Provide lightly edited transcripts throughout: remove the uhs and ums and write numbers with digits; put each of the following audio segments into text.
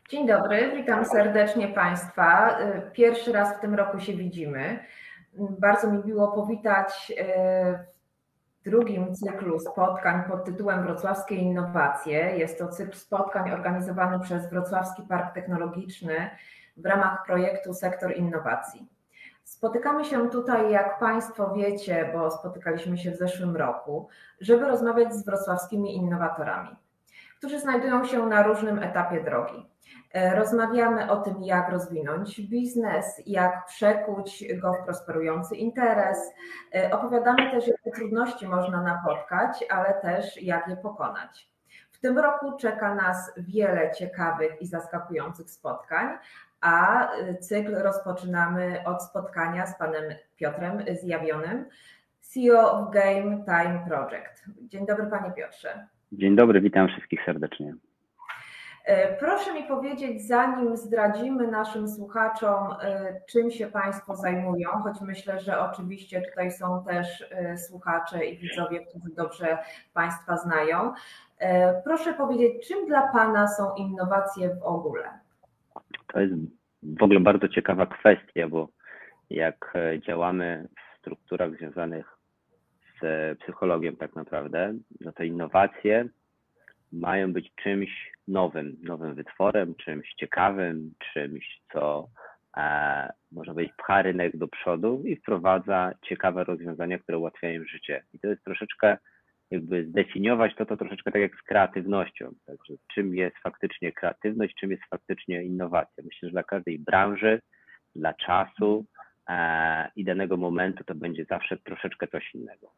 Dzień dobry, witam serdecznie Państwa. Pierwszy raz w tym roku się widzimy. Bardzo mi miło powitać w drugim cyklu spotkań pod tytułem Wrocławskie Innowacje. Jest to cykl spotkań organizowany przez Wrocławski Park Technologiczny w ramach projektu Sektor Innowacji. Spotykamy się tutaj, jak Państwo wiecie, bo spotykaliśmy się w zeszłym roku, żeby rozmawiać z wrocławskimi innowatorami, którzy znajdują się na różnym etapie drogi. Rozmawiamy o tym, jak rozwinąć biznes, jak przekuć go w prosperujący interes. Opowiadamy też, jakie trudności można napotkać, ale też jak je pokonać. W tym roku czeka nas wiele ciekawych i zaskakujących spotkań, a cykl rozpoczynamy od spotkania z panem Piotrem Zjawionym, CEO of Game Time Project. Dzień dobry, panie Piotrze. Dzień dobry, witam wszystkich serdecznie. Proszę mi powiedzieć, zanim zdradzimy naszym słuchaczom, czym się Państwo zajmują, choć myślę, że oczywiście tutaj są też słuchacze i widzowie, którzy dobrze Państwa znają. Proszę powiedzieć, czym dla Pana są innowacje w ogóle? To jest w ogóle bardzo ciekawa kwestia, bo jak działamy w strukturach związanych z psychologią tak naprawdę, no to innowacje mają być czymś nowym wytworem, czymś ciekawym, czymś, co można powiedzieć pcha rynek do przodu i wprowadza ciekawe rozwiązania, które ułatwiają życie. I to jest troszeczkę jakby zdefiniować to troszeczkę tak jak z kreatywnością. Także czym jest faktycznie kreatywność, czym jest faktycznie innowacja. Myślę, że dla każdej branży, dla czasu i danego momentu to będzie zawsze troszeczkę coś innego.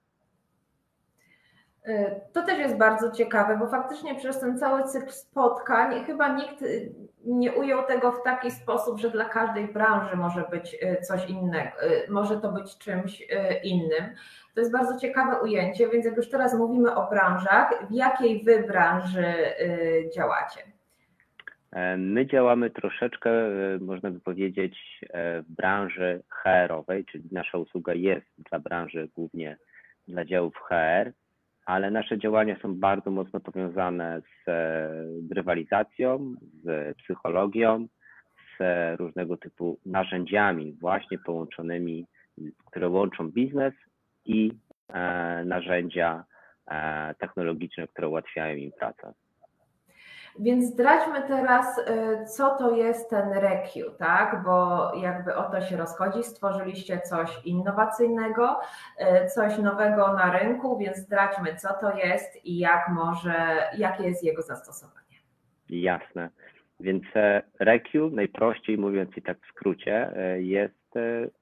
To też jest bardzo ciekawe, bo faktycznie przez ten cały cykl spotkań chyba nikt nie ujął tego w taki sposób, że dla każdej branży może być coś innego, może to być czymś innym. To jest bardzo ciekawe ujęcie, więc jak już teraz mówimy o branżach, w jakiej wy branży działacie? My działamy troszeczkę, można by powiedzieć, w branży HR-owej, czyli nasza usługa jest dla branży głównie dla działów HR, ale nasze działania są bardzo mocno powiązane z rywalizacją, z psychologią, z różnego typu narzędziami właśnie połączonymi, które łączą biznes i narzędzia technologiczne, które ułatwiają im pracę. Więc zdradźmy teraz, co to jest ten REQ, tak? Bo jakby o to się rozchodzi, stworzyliście coś innowacyjnego, coś nowego na rynku, więc zdradźmy, co to jest i jakie jest jego zastosowanie. Jasne. Więc REQ, najprościej mówiąc i tak w skrócie, jest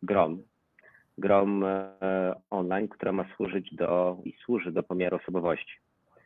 grom online, która ma służyć i służy do pomiaru osobowości.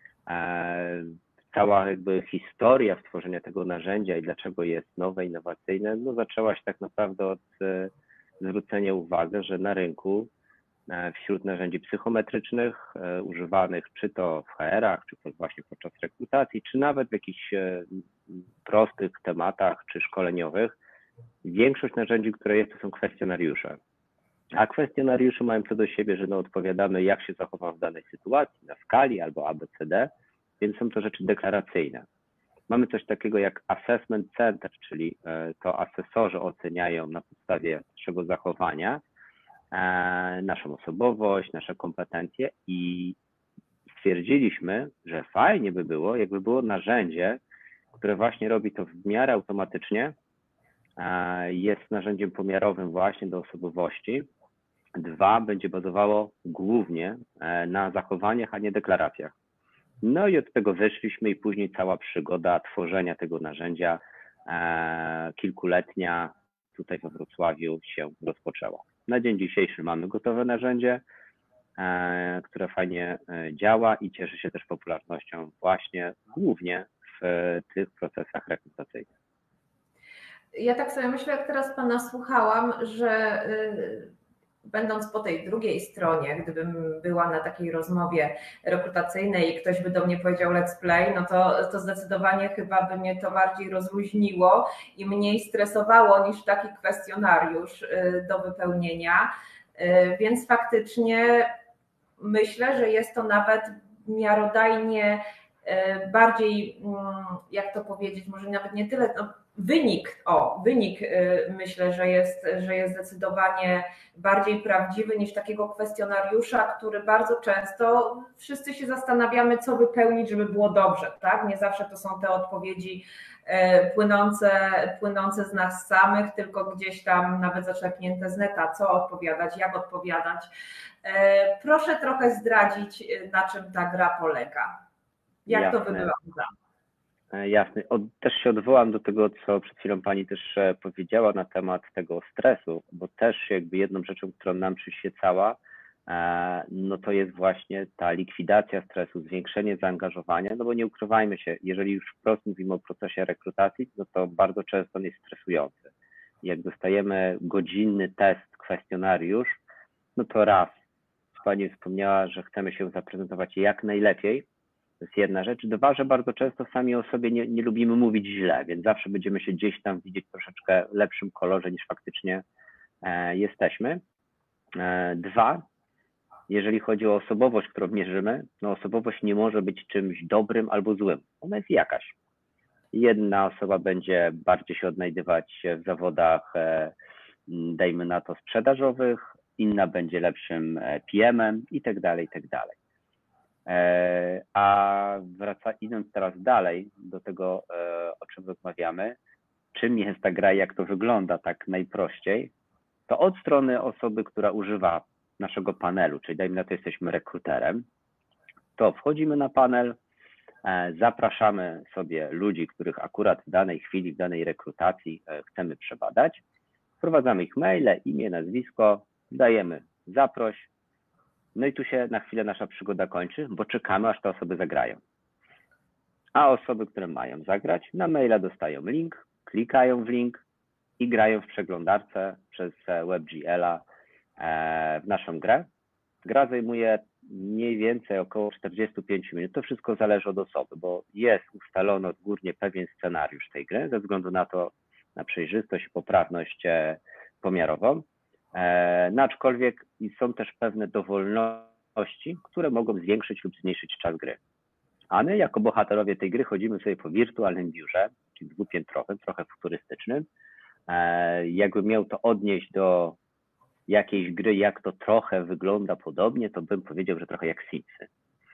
Cała jakby historia stworzenia tego narzędzia i dlaczego jest nowe, innowacyjne, no zaczęła się tak naprawdę od zwrócenia uwagi, że na rynku wśród narzędzi psychometrycznych używanych czy to w HR-ach, czy właśnie podczas rekrutacji, czy nawet w jakichś prostych tematach czy szkoleniowych, większość narzędzi, które jest, to są kwestionariusze. A kwestionariusze mają co do siebie, że odpowiadamy, jak się zachowam w danej sytuacji na skali albo ABCD, więc są to rzeczy deklaracyjne. Mamy coś takiego jak assessment center, czyli to asesorzy oceniają na podstawie naszego zachowania naszą osobowość, nasze kompetencje i stwierdziliśmy, że fajnie by było, jakby było narzędzie, które właśnie robi to w miarę automatycznie, jest narzędziem pomiarowym właśnie do osobowości. 2, będzie bazowało głównie na zachowaniach, a nie deklaracjach. No i od tego zeszliśmy i później cała przygoda tworzenia tego narzędzia kilkuletnia tutaj we Wrocławiu się rozpoczęła. Na dzień dzisiejszy mamy gotowe narzędzie, które fajnie działa i cieszy się też popularnością właśnie głównie w tych procesach rekrutacyjnych. Ja tak sobie myślę, jak teraz Pana słuchałam, że będąc po tej drugiej stronie, gdybym była na takiej rozmowie rekrutacyjnej i ktoś by do mnie powiedział let's play, no to zdecydowanie chyba by mnie to bardziej rozluźniło i mniej stresowało niż taki kwestionariusz do wypełnienia, więc faktycznie myślę, że jest to nawet miarodajnie bardziej, jak to powiedzieć, może nawet nie tyle, no, wynik myślę, że jest zdecydowanie bardziej prawdziwy niż takiego kwestionariusza, który bardzo często wszyscy się zastanawiamy, co wypełnić, żeby było dobrze, tak? Nie zawsze to są te odpowiedzi płynące z nas samych, tylko gdzieś tam nawet zaczerpnięte z neta, co odpowiadać, jak odpowiadać. Proszę trochę zdradzić, na czym ta gra polega. Jak Jasne. to wygląda? Jasne. Też się odwołam do tego, co przed chwilą Pani też powiedziała na temat tego stresu, bo też jakby jedną rzeczą, którą nam przyświecała, no to jest właśnie ta likwidacja stresu, zwiększenie zaangażowania, no bo nie ukrywajmy się, jeżeli już wprost mówimy o procesie rekrutacji, no to bardzo często on jest stresujący. Jak dostajemy godzinny test, kwestionariusz, no to raz, Pani wspomniała, że chcemy się zaprezentować jak najlepiej. To jest jedna rzecz. Dwa, że bardzo często sami o sobie nie lubimy mówić źle, więc zawsze będziemy się gdzieś tam widzieć w troszeczkę lepszym kolorze niż faktycznie jesteśmy. Dwa, jeżeli chodzi o osobowość, którą mierzymy, no osobowość nie może być czymś dobrym albo złym. Ona jest jakaś. Jedna osoba będzie bardziej się odnajdywać w zawodach, dajmy na to, sprzedażowych, inna będzie lepszym PM-em i tak dalej, i tak dalej. A idąc teraz dalej do tego, o czym rozmawiamy, czym jest ta gra i jak to wygląda tak najprościej, to od strony osoby, która używa naszego panelu, czyli dajmy na to jesteśmy rekruterem, to wchodzimy na panel, zapraszamy sobie ludzi, których akurat w danej chwili, w danej rekrutacji chcemy przebadać, wprowadzamy ich maile, imię, nazwisko, dajemy zaproś, no i tu się na chwilę nasza przygoda kończy, bo czekamy, aż te osoby zagrają. A osoby, które mają zagrać, na maila dostają link, klikają w link i grają w przeglądarce przez WebGL-a w naszą grę. Gra zajmuje mniej więcej około 45 minut. To wszystko zależy od osoby, bo jest ustalony odgórnie pewien scenariusz tej gry, ze względu na przejrzystość i poprawność pomiarową. No aczkolwiek są też pewne dowolności, które mogą zwiększyć lub zmniejszyć czas gry. A my jako bohaterowie tej gry chodzimy sobie po wirtualnym biurze, czyli dwupiętrowym, trochę futurystycznym. Jakbym miał to odnieść do jakiejś gry, jak to trochę wygląda podobnie, to bym powiedział, że trochę jak Simsy.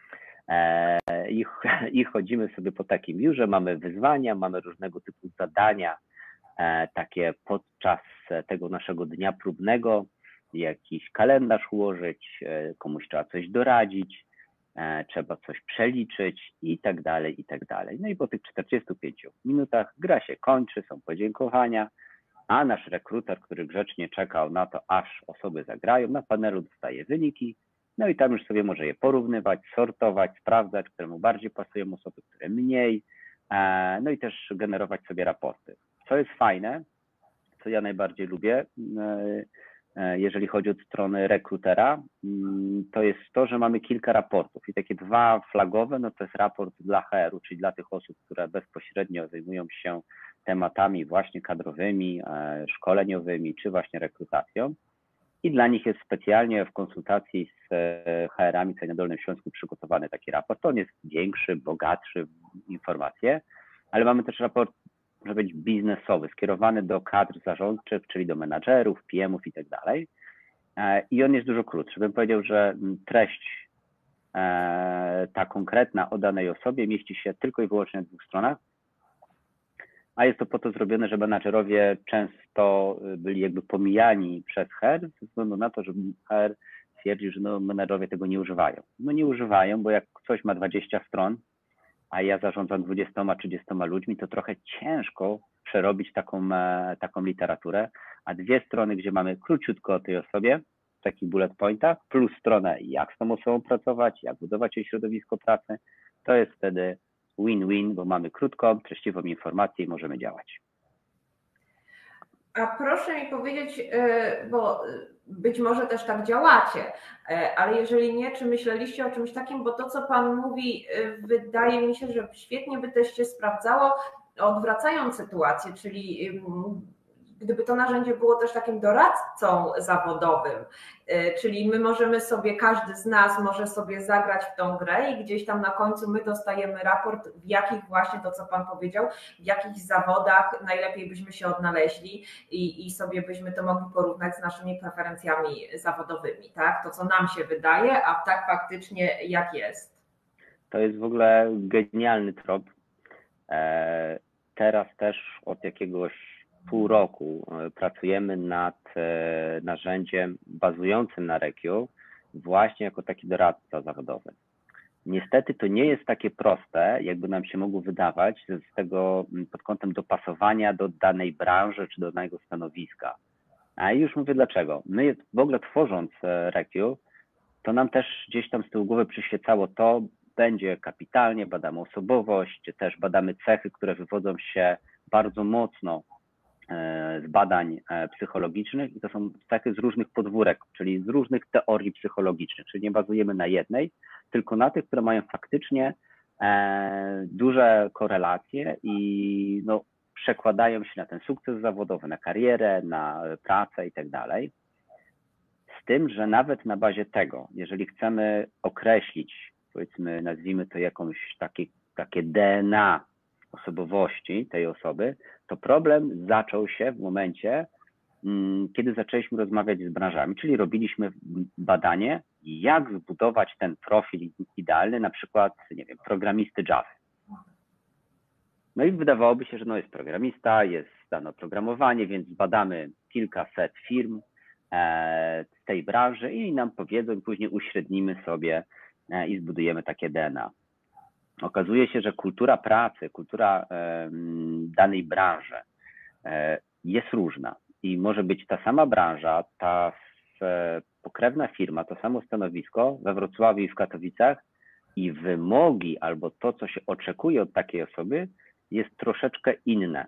I chodzimy sobie po takim biurze, mamy wyzwania, mamy różnego typu zadania, takie podczas tego naszego dnia próbnego, jakiś kalendarz ułożyć, komuś trzeba coś doradzić, trzeba coś przeliczyć i tak dalej, i tak dalej. No i po tych 45 minutach gra się kończy, są podziękowania, a nasz rekruter, który grzecznie czekał na to, aż osoby zagrają, na panelu dostaje wyniki, no i tam już sobie może je porównywać, sortować, sprawdzać, któremu bardziej pasują osoby, które mniej, no i też generować sobie raporty. Co jest fajne, co ja najbardziej lubię, jeżeli chodzi od strony rekrutera, to jest to, że mamy kilka raportów i takie dwa flagowe, no to jest raport dla HR-u, czyli dla tych osób, które bezpośrednio zajmują się tematami właśnie kadrowymi, szkoleniowymi, czy właśnie rekrutacją. I dla nich jest specjalnie w konsultacji z HR-ami tutaj na Dolnym Śląsku przygotowany taki raport. On jest większy, bogatszy w informacje, ale mamy też raport, może być biznesowy, skierowany do kadr zarządczych, czyli do menadżerów, PM-ów i tak dalej. I on jest dużo krótszy. Bym powiedział, że treść ta konkretna o danej osobie mieści się tylko i wyłącznie na 2 stronach, a jest to po to zrobione, że menadżerowie często byli jakby pomijani przez HR, ze względu na to, że HR twierdził, że no, menadżerowie tego nie używają. No nie używają, bo jak coś ma 20 stron, a ja zarządzam 20-30 ludźmi, to trochę ciężko przerobić taką literaturę, a 2 strony, gdzie mamy króciutko o tej osobie, w takich bullet pointach, plus stronę, jak z tą osobą pracować, jak budować jej środowisko pracy, to jest wtedy win-win, bo mamy krótką, treściwą informację i możemy działać. A proszę mi powiedzieć, bo być może też tak działacie, ale jeżeli nie, czy myśleliście o czymś takim, bo to, co Pan mówi, wydaje mi się, że świetnie by też się sprawdzało, odwracając sytuację, czyli gdyby to narzędzie było też takim doradcą zawodowym, czyli my możemy sobie, każdy z nas może sobie zagrać w tą grę i gdzieś tam na końcu my dostajemy raport, w jakich właśnie to, co Pan powiedział, w jakich zawodach najlepiej byśmy się odnaleźli i sobie byśmy to mogli porównać z naszymi preferencjami zawodowymi, tak? To, co nam się wydaje, a tak faktycznie jak jest. To jest w ogóle genialny trop. Teraz też od jakiegoś pół roku pracujemy nad narzędziem bazującym na REKiu właśnie jako taki doradca zawodowy. Niestety to nie jest takie proste, jakby nam się mogło wydawać, z tego pod kątem dopasowania do danej branży czy do danego stanowiska. A już mówię dlaczego. My w ogóle tworząc REKiu, to nam też gdzieś tam z tyłu głowy przyświecało to, będzie kapitalnie, badamy osobowość, też badamy cechy, które wywodzą się bardzo mocno z badań psychologicznych i to są cechy z różnych podwórek, czyli z różnych teorii psychologicznych, czyli nie bazujemy na jednej, tylko na tych, które mają faktycznie duże korelacje i no, przekładają się na ten sukces zawodowy, na karierę, na pracę i tak dalej. Z tym, że nawet na bazie tego, jeżeli chcemy określić, powiedzmy, nazwijmy to jakąś takie DNA osobowości tej osoby, to problem zaczął się w momencie, kiedy zaczęliśmy rozmawiać z branżami, czyli robiliśmy badanie, jak zbudować ten profil idealny, na przykład, nie wiem, programisty Java. No i wydawałoby się, że no jest programista, jest dane oprogramowanie, więc badamy kilkaset firm z tej branży i nam powiedzą i później uśrednimy sobie i zbudujemy takie DNA. Okazuje się, że kultura pracy, kultura danej branży jest różna i może być ta sama branża, ta pokrewna firma, to samo stanowisko we Wrocławiu i w Katowicach i wymogi albo to, co się oczekuje od takiej osoby, jest troszeczkę inne.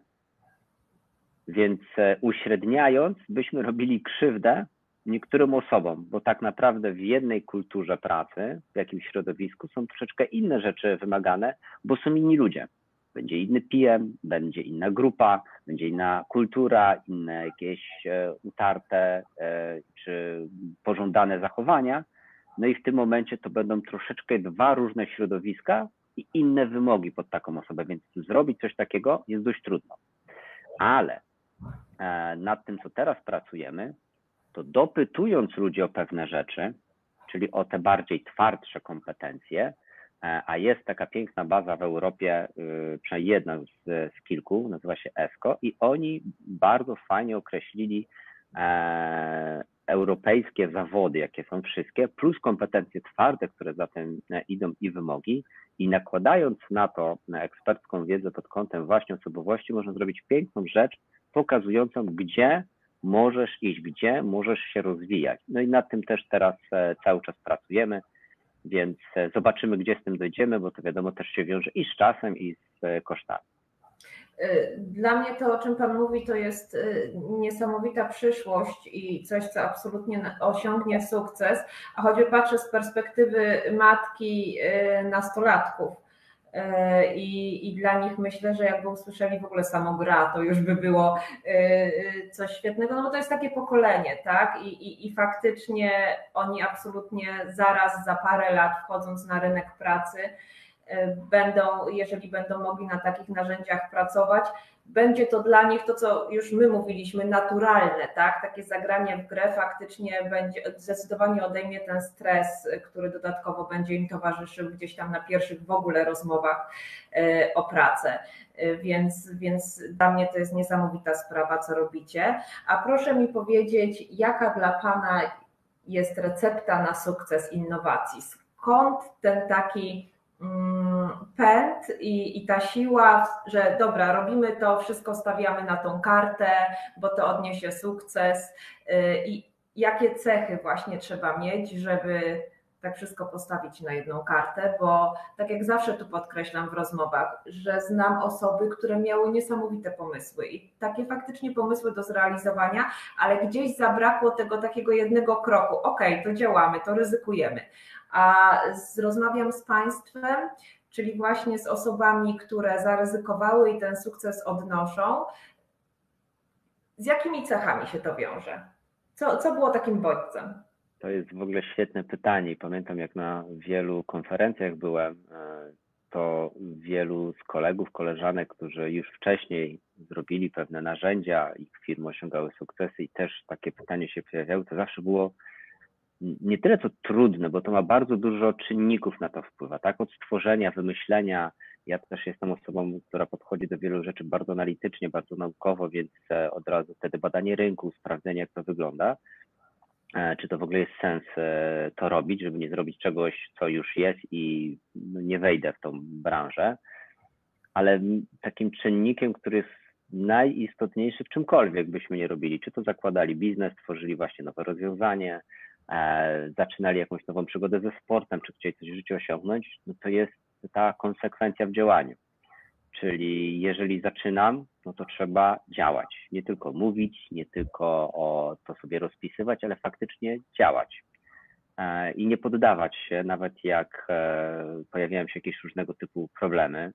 Więc uśredniając, byśmy robili krzywdę niektórym osobom, bo tak naprawdę w jednej kulturze pracy, w jakimś środowisku są troszeczkę inne rzeczy wymagane, bo są inni ludzie. Będzie inny PM, będzie inna grupa, będzie inna kultura, inne jakieś utarte czy pożądane zachowania. No i w tym momencie to będą troszeczkę dwa różne środowiska i inne wymogi pod taką osobę, więc zrobić coś takiego jest dość trudno. Ale nad tym, co teraz pracujemy, to dopytując ludzi o pewne rzeczy, czyli o te bardziej twardsze kompetencje, a jest taka piękna baza w Europie, przynajmniej jedna z kilku, nazywa się ESCO i oni bardzo fajnie określili europejskie zawody, jakie są wszystkie, plus kompetencje twarde, które za tym idą i wymogi i nakładając na to na ekspercką wiedzę pod kątem właśnie osobowości można zrobić piękną rzecz, pokazującą, gdzie możesz iść, gdzie możesz się rozwijać. No i nad tym też teraz cały czas pracujemy, więc zobaczymy, gdzie z tym dojdziemy, bo to wiadomo też się wiąże i z czasem, i z kosztami. Dla mnie to, o czym Pan mówi, to jest niesamowita przyszłość i coś, co absolutnie osiągnie sukces, a choćby patrzę z perspektywy matki nastolatków i dla nich myślę, że jakby usłyszeli w ogóle samo gra, to już by było coś świetnego, no bo to jest takie pokolenie, tak? I faktycznie oni absolutnie zaraz, za parę lat wchodząc na rynek pracy, jeżeli będą mogli na takich narzędziach pracować, będzie to dla nich to, co już my mówiliśmy, naturalne, tak? Takie zagranie w grę faktycznie będzie, zdecydowanie odejmie ten stres, który dodatkowo będzie im towarzyszył gdzieś tam na pierwszych w ogóle rozmowach o pracę. Więc dla mnie to jest niesamowita sprawa, co robicie. A proszę mi powiedzieć, jaka dla Pana jest recepta na sukces innowacji? Skąd ten taki pęd i ta siła, że dobra, robimy to, wszystko stawiamy na tą kartę, bo to odniesie sukces i jakie cechy właśnie trzeba mieć, żeby tak wszystko postawić na jedną kartę, bo tak jak zawsze tu podkreślam w rozmowach, że znam osoby, które miały niesamowite pomysły i takie faktycznie pomysły do zrealizowania, ale gdzieś zabrakło tego takiego jednego kroku. Okej, to działamy, to ryzykujemy. A rozmawiam z Państwem, czyli właśnie z osobami, które zaryzykowały i ten sukces odnoszą. z jakimi cechami się to wiąże? Co było takim bodźcem? To jest w ogóle świetne pytanie. Pamiętam, jak na wielu konferencjach byłem, to wielu z kolegów, koleżanek, którzy już wcześniej zrobili pewne narzędzia, ich firmy osiągały sukcesy i też takie pytanie się pojawiało, to zawsze było nie tyle co trudne, bo to ma bardzo dużo czynników na to wpływa, tak? Od stworzenia, wymyślenia. Ja też jestem osobą, która podchodzi do wielu rzeczy bardzo analitycznie, bardzo naukowo, więc od razu wtedy badanie rynku, sprawdzenie, jak to wygląda, czy to w ogóle jest sens to robić, żeby nie zrobić czegoś, co już jest i nie wejdę w tą branżę. Ale takim czynnikiem, który jest najistotniejszy w czymkolwiek byśmy nie robili, czy to zakładali biznes, tworzyli właśnie nowe rozwiązanie, zaczynali jakąś nową przygodę ze sportem, czy chcieli coś w życiu osiągnąć, no to jest ta konsekwencja w działaniu. Czyli jeżeli zaczynam, no to trzeba działać. Nie tylko mówić, nie tylko o to sobie rozpisywać, ale faktycznie działać. I nie poddawać się, nawet jak pojawiają się jakieś różnego typu problemy.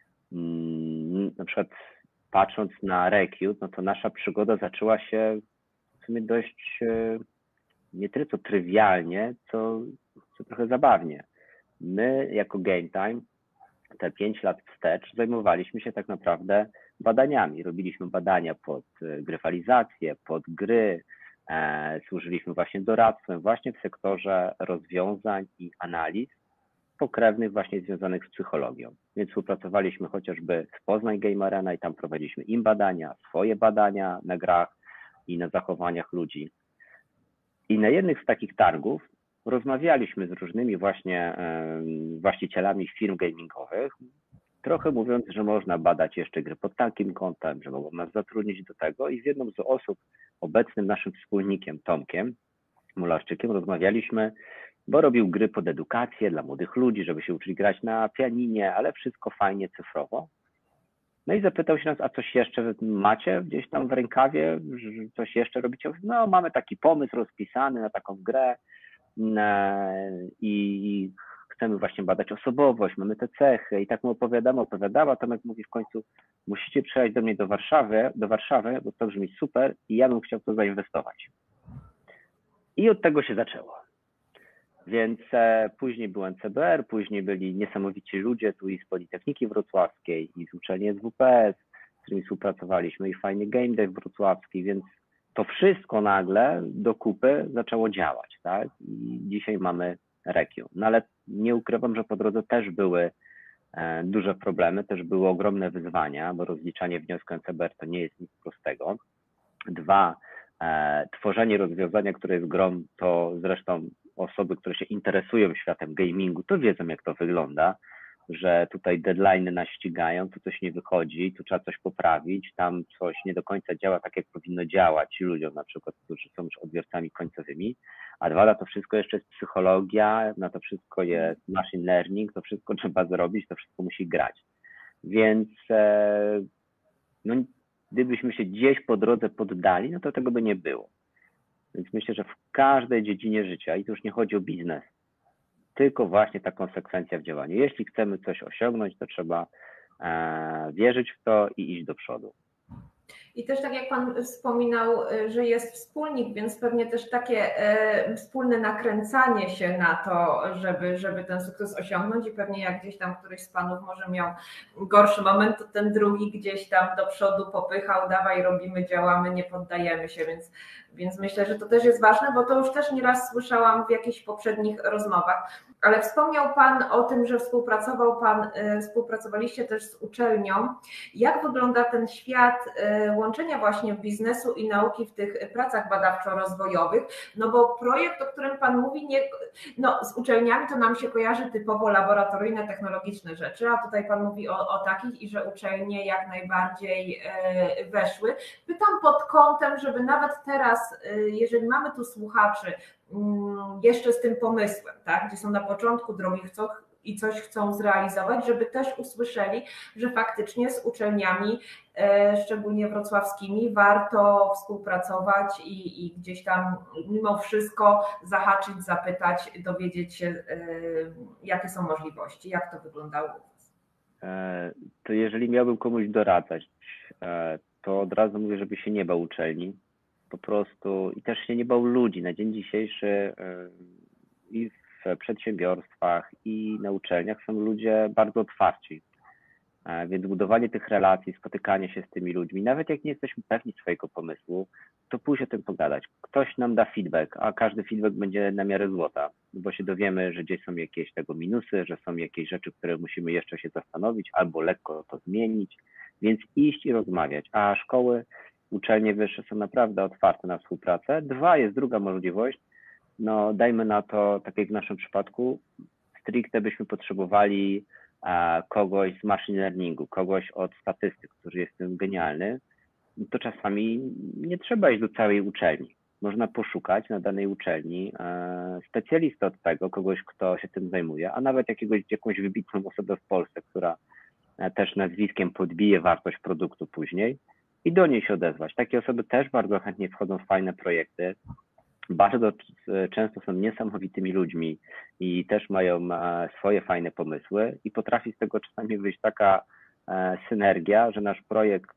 Na przykład patrząc na Recute, no to nasza przygoda zaczęła się w sumie dość nie tyle co trywialnie, co trochę zabawnie. My jako Game Time te 5 lat wstecz zajmowaliśmy się tak naprawdę badaniami. Robiliśmy badania pod gryfalizację, pod gry, służyliśmy właśnie doradztwem właśnie w sektorze rozwiązań i analiz pokrewnych właśnie związanych z psychologią. Więc współpracowaliśmy chociażby z Poznań Game Arena i tam prowadziliśmy im badania, swoje badania na grach i na zachowaniach ludzi. I na jednych z takich targów rozmawialiśmy z różnymi właśnie właścicielami firm gamingowych, trochę mówiąc, że można badać jeszcze gry pod takim kątem, że mogą nas zatrudnić do tego i z jedną z osób, obecnym naszym wspólnikiem, Tomkiem Mularczykiem, rozmawialiśmy, bo robił gry pod edukację dla młodych ludzi, żeby się uczyli grać na pianinie, ale wszystko fajnie cyfrowo. No i zapytał się nas, a coś jeszcze macie gdzieś tam w rękawie, coś jeszcze robicie? No mamy taki pomysł rozpisany na taką grę i chcemy właśnie badać osobowość, mamy te cechy i tak mu opowiadała, Tomek mówi w końcu, musicie przyjechać do mnie do Warszawy, bo to brzmi super i ja bym chciał w to zainwestować. I od tego się zaczęło. Więc później był NCBR, później byli niesamowici ludzie tu i z Politechniki Wrocławskiej, i z uczelni SWPS, z którymi współpracowaliśmy, i fajny Game Dev wrocławski, więc to wszystko nagle do kupy zaczęło działać, tak? I dzisiaj mamy Recute. No ale nie ukrywam, że po drodze też były duże problemy, też były ogromne wyzwania, bo rozliczanie wniosku NCBR to nie jest nic prostego. 2, tworzenie rozwiązania, które jest grą, to zresztą osoby, które się interesują światem gamingu, to wiedzą, jak to wygląda, że tutaj deadline'y nas ścigają, tu coś nie wychodzi, tu trzeba coś poprawić, tam coś nie do końca działa tak, jak powinno działać ludziom, na przykład, którzy są już odbiorcami końcowymi, a 2, na to wszystko jeszcze jest psychologia, na to wszystko jest machine learning, to wszystko trzeba zrobić, to wszystko musi grać. Więc no, gdybyśmy się gdzieś po drodze poddali, no to tego by nie było. Więc myślę, że w każdej dziedzinie życia, i to już nie chodzi o biznes, tylko właśnie ta konsekwencja w działaniu. Jeśli chcemy coś osiągnąć, to trzeba wierzyć w to i iść do przodu. I też tak jak Pan wspominał, że jest wspólnik, więc pewnie też takie wspólne nakręcanie się na to, żeby ten sukces osiągnąć i pewnie jak gdzieś tam któryś z Panów może miał gorszy moment, to ten drugi gdzieś tam do przodu popychał, dawaj, robimy, działamy, nie poddajemy się, więc myślę, że to też jest ważne, bo to już też nieraz słyszałam w jakichś poprzednich rozmowach, ale wspomniał Pan o tym, że współpracowaliście też z uczelnią. Jak wygląda ten świat łączenia właśnie biznesu i nauki w tych pracach badawczo-rozwojowych? No bo projekt, o którym Pan mówi, z uczelniami to nam się kojarzy typowo laboratoryjne, technologiczne rzeczy, a tutaj Pan mówi o takich i że uczelnie jak najbardziej weszły. Pytam pod kątem, żeby nawet teraz, jeżeli mamy tu słuchaczy jeszcze z tym pomysłem, tak, gdzie są na początku drogi i coś chcą zrealizować, żeby też usłyszeli, że faktycznie z uczelniami, szczególnie wrocławskimi, warto współpracować i gdzieś tam mimo wszystko zahaczyć, zapytać, dowiedzieć się, jakie są możliwości, jak to wyglądało u Was. To jeżeli miałbym komuś doradzać, to od razu mówię, żeby się nie bał uczelni. Po prostu i też się nie bał ludzi. Na dzień dzisiejszy i w przedsiębiorstwach, i na uczelniach są ludzie bardzo otwarci. Więc budowanie tych relacji, spotykanie się z tymi ludźmi, nawet jak nie jesteśmy pewni swojego pomysłu, to pójść o tym pogadać. Ktoś nam da feedback, a każdy feedback będzie na miarę złota, bo się dowiemy, że gdzieś są jakieś tego minusy, że są jakieś rzeczy, które musimy jeszcze się zastanowić albo lekko to zmienić, więc iść i rozmawiać. A szkoły, uczelnie wyższe są naprawdę otwarte na współpracę. Jest druga możliwość, no dajmy na to, tak jak w naszym przypadku, stricte byśmy potrzebowali kogoś z machine learningu, kogoś od statystyk, który jest tym genialny, to czasami nie trzeba iść do całej uczelni. Można poszukać na danej uczelni specjalistę od tego, kogoś, kto się tym zajmuje, a nawet jakąś wybitną osobę w Polsce, która też nazwiskiem podbije wartość produktu później i do niej się odezwać. Takie osoby też bardzo chętnie wchodzą w fajne projekty, bardzo często są niesamowitymi ludźmi i też mają swoje fajne pomysły i potrafi z tego czasami wyjść taka synergia, że nasz projekt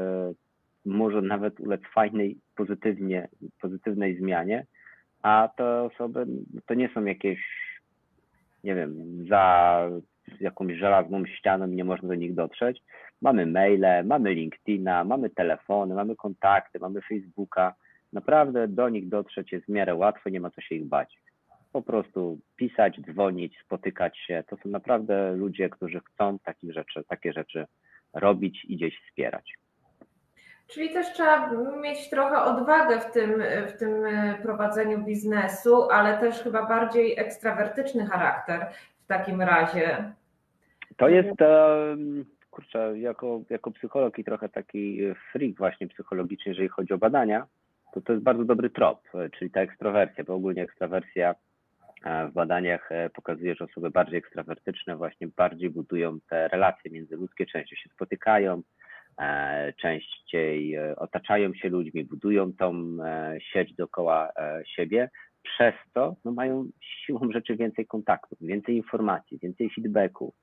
może nawet ulec fajnej, pozytywnej zmianie, a te osoby to nie są jakieś, nie wiem, za jakąś żelazną ścianą i nie można do nich dotrzeć. Mamy maile, mamy LinkedIna, mamy telefony, mamy kontakty, mamy Facebooka. Naprawdę do nich dotrzeć jest w miarę łatwo, nie ma co się ich bać. Po prostu pisać, dzwonić, spotykać się. To są naprawdę ludzie, którzy chcą takie rzeczy robić i gdzieś wspierać. Czyli też trzeba mieć trochę odwagę w tym prowadzeniu biznesu, ale też chyba bardziej ekstrawertyczny charakter w takim razie. To jest, kurczę, jako psycholog i trochę taki freak właśnie psychologiczny, jeżeli chodzi o badania, to jest bardzo dobry trop, czyli ta ekstrowersja, bo ogólnie ekstrawersja w badaniach pokazuje, że osoby bardziej ekstrawertyczne właśnie bardziej budują te relacje międzyludzkie, częściej się spotykają, częściej otaczają się ludźmi, budują tą sieć dookoła siebie, przez to mają siłą rzeczy więcej kontaktów, więcej informacji, więcej feedbacków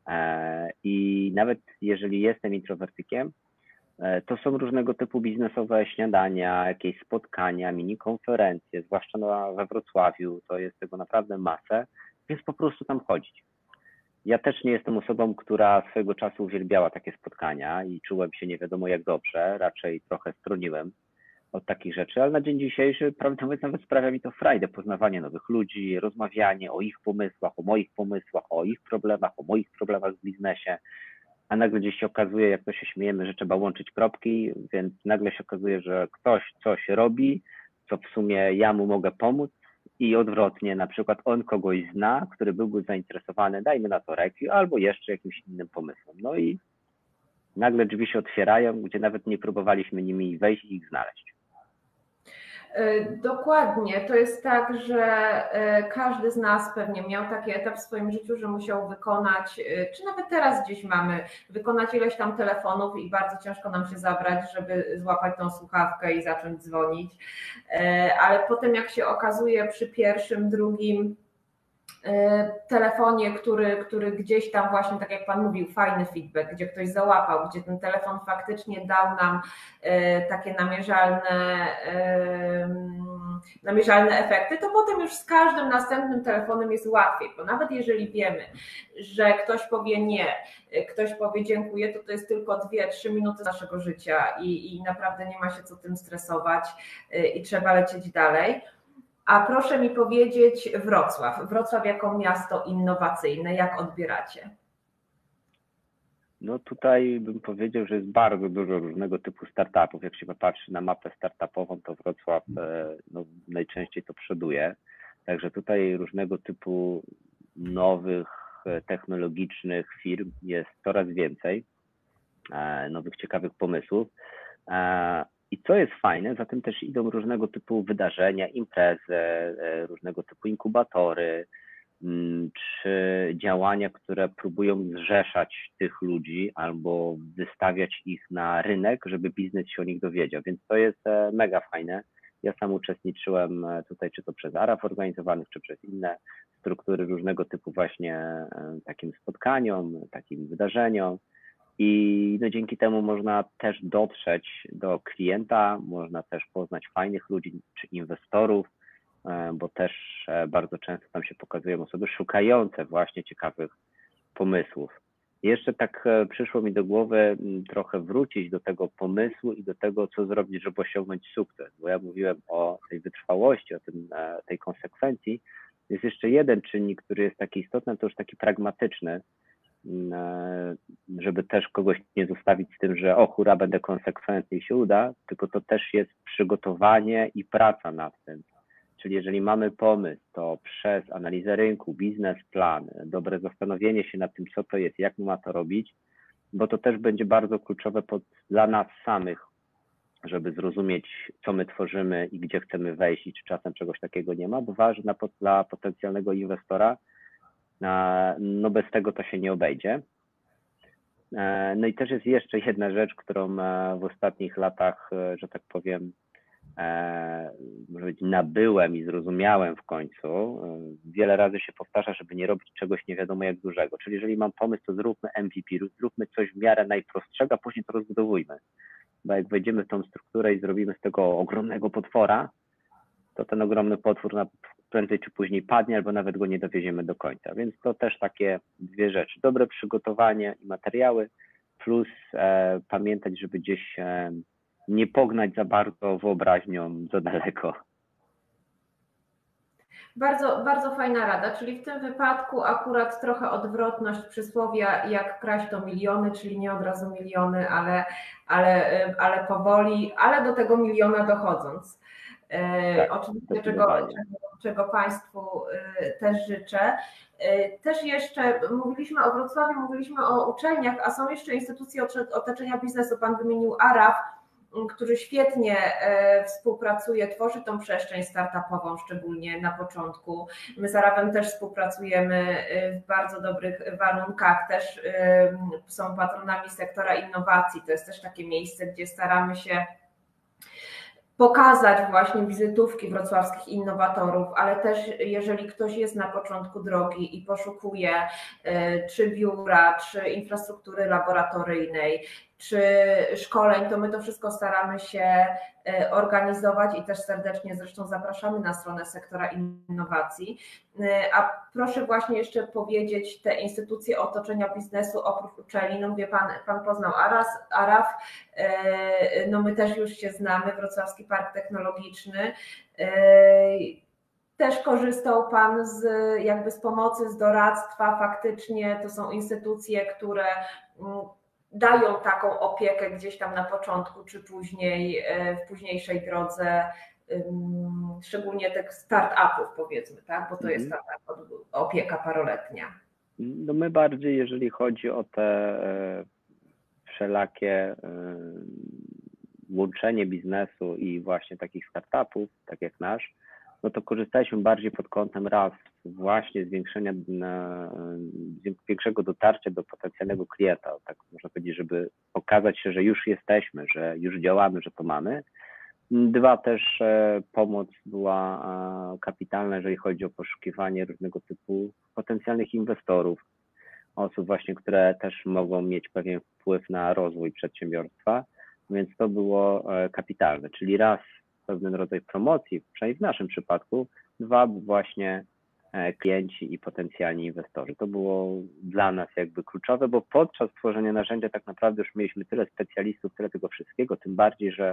i nawet jeżeli jestem introwertykiem, to są różnego typu biznesowe śniadania, jakieś spotkania, mini konferencje, zwłaszcza we Wrocławiu, to jest tego naprawdę masę, więc po prostu tam chodzić. Ja też nie jestem osobą, która swojego czasu uwielbiała takie spotkania i czułem się nie wiadomo jak dobrze, raczej trochę stroniłem od takich rzeczy, ale na dzień dzisiejszy, prawdę mówiąc, nawet sprawia mi to frajdę, poznawanie nowych ludzi, rozmawianie o ich pomysłach, o moich pomysłach, o ich problemach, o moich problemach w biznesie, a nagle gdzieś się okazuje, jak to się śmiejemy, że trzeba łączyć kropki, więc nagle się okazuje, że ktoś coś robi, co w sumie ja mu mogę pomóc i odwrotnie, na przykład on kogoś zna, który byłby zainteresowany, dajmy na to Requiem, albo jeszcze jakimś innym pomysłem. No i nagle drzwi się otwierają, gdzie nawet nie próbowaliśmy nimi wejść i ich znaleźć. Dokładnie. To jest tak, że każdy z nas pewnie miał taki etap w swoim życiu, że musiał wykonać, czy nawet teraz gdzieś mamy, wykonać ileś tam telefonów i bardzo ciężko nam się zabrać, żeby złapać tą słuchawkę i zacząć dzwonić. Ale potem jak się okazuje przy pierwszym, drugim telefonie, który gdzieś tam właśnie, tak jak Pan mówił, fajny feedback, gdzie ktoś załapał, gdzie ten telefon faktycznie dał nam takie namierzalne efekty, to potem już z każdym następnym telefonem jest łatwiej, bo nawet jeżeli wiemy, że ktoś powie nie, ktoś powie dziękuję, to jest tylko 2-3 minuty naszego życia i naprawdę nie ma się co tym stresować i trzeba lecieć dalej. A proszę mi powiedzieć Wrocław jako miasto innowacyjne, jak odbieracie? No tutaj bym powiedział, że jest bardzo dużo różnego typu startupów. Jak się popatrzy na mapę startupową, to Wrocław najczęściej to przoduje. Także tutaj różnego typu nowych, technologicznych firm jest coraz więcej, nowych, ciekawych pomysłów. I co jest fajne, za tym też idą różnego typu wydarzenia, imprezy, różnego typu inkubatory, czy działania, które próbują zrzeszać tych ludzi albo wystawiać ich na rynek, żeby biznes się o nich dowiedział, więc to jest mega fajne. Ja sam uczestniczyłem tutaj, czy to przez ARAF organizowanych, czy przez inne struktury różnego typu właśnie takim spotkaniom, takim wydarzeniom i no, dzięki temu można też dotrzeć do klienta, można też poznać fajnych ludzi czy inwestorów, bo też bardzo często tam się pokazują osoby szukające właśnie ciekawych pomysłów. Jeszcze tak przyszło mi do głowy trochę wrócić do tego pomysłu i do tego, co zrobić, żeby osiągnąć sukces, bo ja mówiłem o tej wytrwałości, o tej konsekwencji. Jest jeszcze jeden czynnik, który jest taki istotny, to już taki pragmatyczny, żeby też kogoś nie zostawić z tym, że o hura, będę konsekwentny i się uda, tylko to też jest przygotowanie i praca nad tym. Czyli jeżeli mamy pomysł, to przez analizę rynku, biznesplan, dobre zastanowienie się nad tym, co to jest, jak ma to robić, bo to też będzie bardzo kluczowe dla nas samych, żeby zrozumieć, co my tworzymy i gdzie chcemy wejść i czy czasem czegoś takiego nie ma, bo ważne dla potencjalnego inwestora, no bez tego to się nie obejdzie. No i też jest jeszcze jedna rzecz, którą w ostatnich latach, że tak powiem, może być, nabyłem i zrozumiałem w końcu. Wiele razy się powtarza, żeby nie robić czegoś nie wiadomo jak dużego. Czyli jeżeli mam pomysł, to zróbmy MVP, zróbmy coś w miarę najprostszego, a później to rozbudowujmy. Bo jak wejdziemy w tą strukturę i zrobimy z tego ogromnego potwora, to ten ogromny potwór prędzej czy później padnie, albo nawet go nie dowieziemy do końca. Więc to też takie dwie rzeczy. Dobre przygotowanie i materiały, plus pamiętać, żeby gdzieś nie pognać za bardzo wyobraźnią za daleko. Bardzo, bardzo fajna rada, czyli w tym wypadku akurat trochę odwrotność przysłowia, jak kraść to miliony, czyli nie od razu miliony, ale powoli, ale do tego miliona dochodząc. Tak, oczywiście, czego Państwu też życzę. Też jeszcze mówiliśmy o Wrocławiu, mówiliśmy o uczelniach, a są jeszcze instytucje otoczenia biznesu. Pan wymienił ARAF, który świetnie współpracuje, tworzy tą przestrzeń startupową, szczególnie na początku. My z ARAF-em też współpracujemy w bardzo dobrych warunkach, też są patronami sektora innowacji. To jest też takie miejsce, gdzie staramy się pokazać właśnie wizytówki wrocławskich innowatorów, ale też jeżeli ktoś jest na początku drogi i poszukuje czy biura, czy infrastruktury laboratoryjnej, czy szkoleń, to my to wszystko staramy się organizować i też serdecznie zresztą zapraszamy na stronę sektora innowacji. A proszę właśnie jeszcze powiedzieć te instytucje otoczenia biznesu oprócz uczelni. No mówię, pan poznał ARAF, no my też już się znamy, Wrocławski Park Technologiczny. Też korzystał Pan z pomocy, z doradztwa. Faktycznie to są instytucje, które dają taką opiekę gdzieś tam na początku, czy później, w późniejszej drodze, szczególnie tych start-upów, powiedzmy, tak? Bo to jest ta opieka paroletnia. No my bardziej, jeżeli chodzi o te wszelakie łączenie biznesu i właśnie takich startupów, tak jak nasz, no to korzystaliśmy bardziej pod kątem raz właśnie zwiększenia, większego dotarcia do potencjalnego klienta, tak można powiedzieć, żeby pokazać się, że już jesteśmy, że już działamy, że to mamy. Dwa, też pomoc była kapitalna, jeżeli chodzi o poszukiwanie różnego typu potencjalnych inwestorów, osób właśnie, które też mogą mieć pewien wpływ na rozwój przedsiębiorstwa, więc to było kapitalne, czyli raz pewien rodzaj promocji, przynajmniej w naszym przypadku, dwa właśnie klienci i potencjalni inwestorzy. To było dla nas jakby kluczowe, bo podczas tworzenia narzędzia tak naprawdę już mieliśmy tyle specjalistów, tyle tego wszystkiego, tym bardziej, że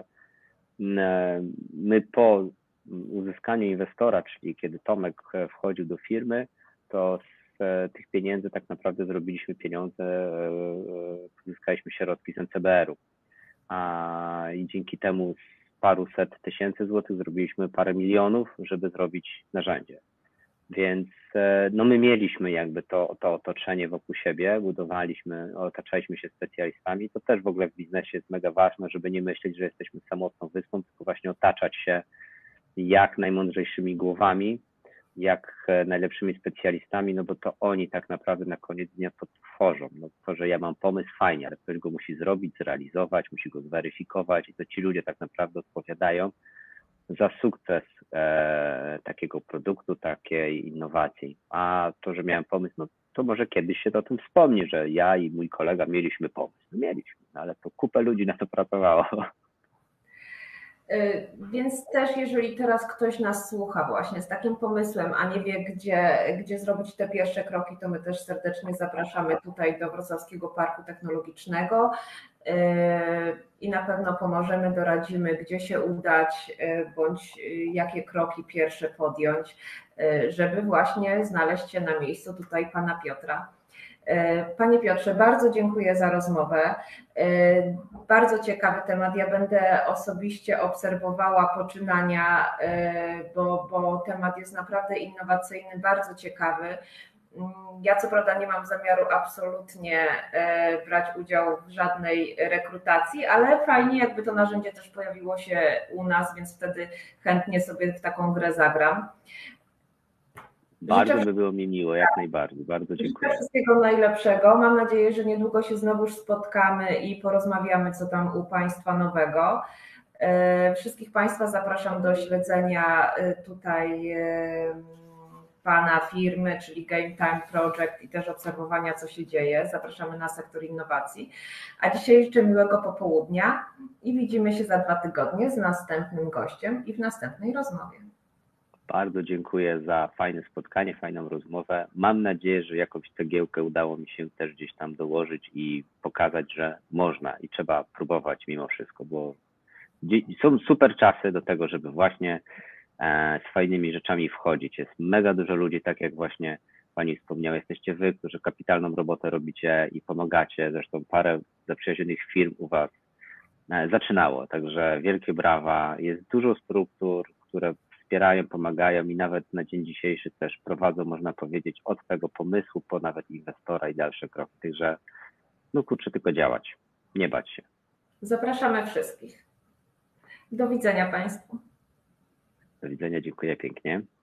my po uzyskaniu inwestora, czyli kiedy Tomek wchodził do firmy, to z tych pieniędzy tak naprawdę zrobiliśmy pieniądze, uzyskaliśmy środki z NCBR-u. I dzięki temu z paruset tysięcy złotych zrobiliśmy parę milionów, żeby zrobić narzędzie. Więc no my mieliśmy jakby to otoczenie wokół siebie, otaczaliśmy się specjalistami. To też w ogóle w biznesie jest mega ważne, żeby nie myśleć, że jesteśmy samotną wyspą, tylko właśnie otaczać się jak najmądrzejszymi głowami, jak najlepszymi specjalistami, no bo to oni tak naprawdę na koniec dnia to tworzą. No to, że ja mam pomysł, fajnie, ale ktoś go musi zrobić, zrealizować, musi go zweryfikować i to ci ludzie tak naprawdę odpowiadają za sukces takiego produktu, takiej innowacji. A to, że miałem pomysł, no to może kiedyś się o tym wspomni, że ja i mój kolega mieliśmy pomysł. No mieliśmy, ale to kupę ludzi na to pracowało. Więc też jeżeli teraz ktoś nas słucha właśnie z takim pomysłem, a nie wie, gdzie zrobić te pierwsze kroki, to my też serdecznie zapraszamy tutaj do Wrocławskiego Parku Technologicznego i na pewno pomożemy, doradzimy, gdzie się udać, bądź jakie kroki pierwsze podjąć, żeby właśnie znaleźć się na miejscu tutaj pana Piotra. Panie Piotrze, bardzo dziękuję za rozmowę. Bardzo ciekawy temat. Ja będę osobiście obserwowała poczynania, bo temat jest naprawdę innowacyjny, bardzo ciekawy. Ja co prawda nie mam zamiaru absolutnie brać udziału w żadnej rekrutacji, ale fajnie jakby to narzędzie też pojawiło się u nas, więc wtedy chętnie sobie w taką grę zagram. Bardzo by było mi miło, jak najbardziej. Bardzo dziękuję. Życzę wszystkiego najlepszego. Mam nadzieję, że niedługo się znowuż spotkamy i porozmawiamy, co tam u Państwa nowego. Wszystkich Państwa zapraszam do śledzenia tutaj Pana firmy, czyli Game Time Project i też obserwowania, co się dzieje. Zapraszamy na sektor innowacji. A dzisiaj życzę miłego popołudnia i widzimy się za 2 tygodnie z następnym gościem i w następnej rozmowie. Bardzo dziękuję za fajne spotkanie, fajną rozmowę. Mam nadzieję, że jakąś cegiełkę udało mi się też gdzieś tam dołożyć i pokazać, że można i trzeba próbować mimo wszystko, bo są super czasy do tego, żeby właśnie z fajnymi rzeczami wchodzić. Jest mega dużo ludzi, tak jak właśnie Pani wspomniała, jesteście Wy, którzy kapitalną robotę robicie i pomagacie. Zresztą parę zaprzyjaźnionych firm u Was zaczynało, także wielkie brawa. Jest dużo struktur, które wspierają, pomagają i nawet na dzień dzisiejszy też prowadzą, można powiedzieć, od tego pomysłu po nawet inwestora i dalsze kroki. Także no kurczę, tylko działać, nie bać się. Zapraszamy wszystkich. Do widzenia Państwu. Do widzenia, dziękuję pięknie.